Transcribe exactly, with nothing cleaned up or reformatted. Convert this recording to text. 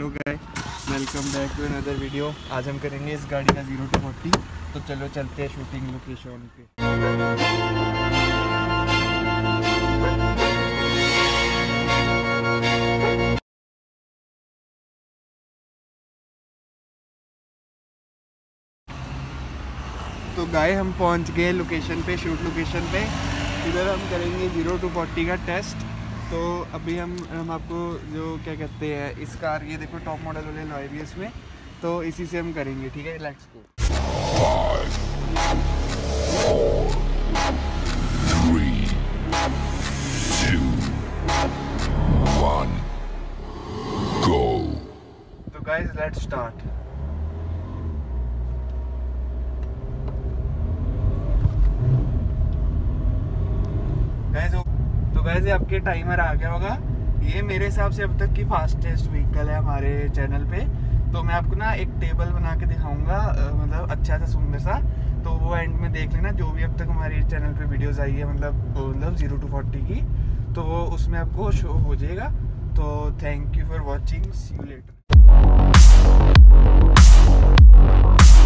Hello guys, welcome back to another video. आज हम करेंगे इस गाड़ी का जीरो टू फोर्टी। तो चलो चलते हैं शूटिंग लोकेशन पे। तो गाय हम पहुंच गए लोकेशन पे, शूट लोकेशन पे। इधर हम करेंगे जीरो टू फोर्टी का टेस्ट। तो अभी हम हम आपको जो क्या कहते हैं इस कार, ये देखो टॉप मॉडल वाले लॉय भी इसमें, तो इसी से हम करेंगे। ठीक है, let's go. Three, two, one, go. तो गाइस लेट्स स्टार्ट। गाइस तो वैसे आपके टाइमर आ गया होगा। ये मेरे हिसाब से अब तक की फास्टेस्ट व्हीकल है हमारे चैनल पे। तो मैं आपको ना एक टेबल बना के दिखाऊंगा, मतलब अच्छा सा सुंदर सा। तो वो एंड में देख लेना, जो भी अब तक हमारे चैनल पे वीडियोस आई है मतलब मतलब जीरो टू फोर्टी की, तो वो उसमें आपको शो हो जाएगा। तो thank you for watching, see you letter.